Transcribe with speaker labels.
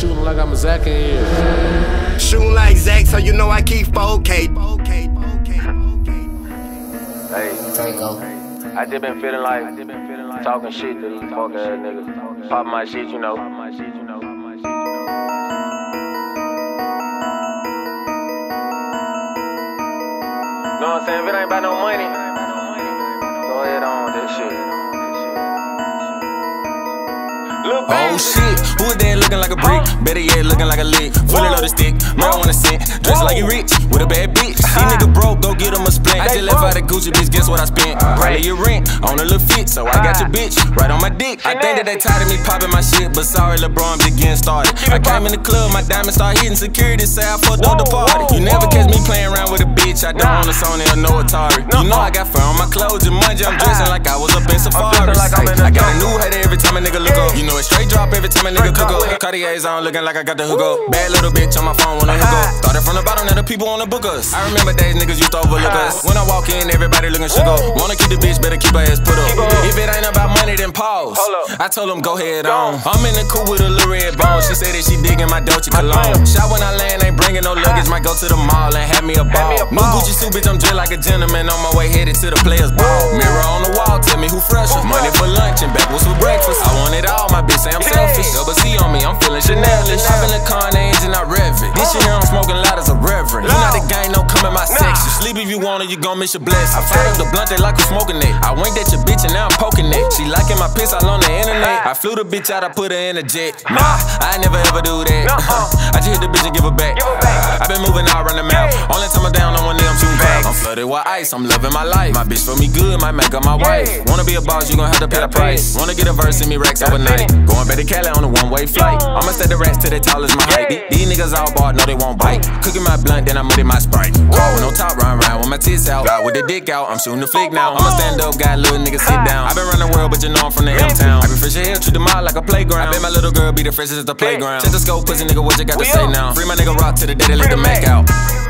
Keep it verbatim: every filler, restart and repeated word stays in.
Speaker 1: shooting like I'm a Zach in here.
Speaker 2: Shooting like Zach, so you know I keep four K.
Speaker 3: Hey, I just been feeling like talking shit to these fuck ass niggas. Pop my shit, you know. Know what I'm saying? If it ain't about no money, go ahead on that shit.
Speaker 4: Oh shit, who is that looking like a brick? Better yet, looking like a lick. Fully loaded stick, marijuana scent. Dressed like he rich, with a bad bitch. These niggas broke, go get him a splint. I just left out the Gucci, bitch, guess what I spent? Probably your rent, on a little fit, so I got your bitch right on my dick. I think that they tired of me popping my shit, but sorry, LeBron, just getting started. I came in the club, my diamonds start hitting security, say I fucked up the party. You never catch me playing around with a bitch, I don't own a Sony or no Atari. You know I got fur on my clothes and money, I'm dressing like I was up in Safari. I got a new header every time a nigga look up. You know it straight drop every time a nigga cook up. Cartier's on looking like I got the hook up. Bad little bitch on my phone wanna hook up. Started from the bottom, now the people wanna book us. I remember days niggas used to overlook us. When I walk in, everybody looking shook up. Wanna keep the bitch, better keep her ass put up. If it ain't about money, then pause. I told them go head on. I'm in the coupe with a little red bone. She said that she digging my Dolce cologne. Shot when I land, ain't bringing no luggage. Might go to the mall and have me a ball. New Gucci suit, bitch, I'm just like a gentleman. On my way headed to the players ball. Mirror on the wall, tell me who fresher. Money for lunch and backwards for breakfast. I want it all, my bitch say I'm selfish. Double C on me, I'm feeling Chanel-ish. Hop in the car and the engine, I rev it. This shit here I'm smoking loud as a reverend. You not the gang, no come in my section. Sleep if you want it, you gon' miss your blessing. I fired up the blunt, they like who smoking it. I winked at your bitch and now I'm poking it. She liking my piss all on the internet. I flew the bitch out, I put her in a jet. Nah, I never ever do that. I just hit the bitch and give her back. I been moving all around the mouth. Only time I'm down on one day, I'm shooting back. I'm flooded with ice, I'm loving my life. My bitch for me good, might make her my wife. Wanna be a boss, you gon' have to pay the price. Wanna get a verse in me racks overnight. Going back to Cali on a one-way flight. I'ma set the rats to the tall as my height. These niggas all bought, no they won't bite. Cooking my blunt, then I muddy my Sprite. Car with no top, run around with my tits out. Got with the dick out, I'm shooting the flick now. I'm a stand-up guy, little nigga sit down. I been running the world, but you know I'm from the M-town. I be fresh here, treat the mall like a playground. I bet my little girl be the freshest at the playground. Check the scope, pussy nigga, what you got to say now? Free my nigga Rock to the day they let the Mac out.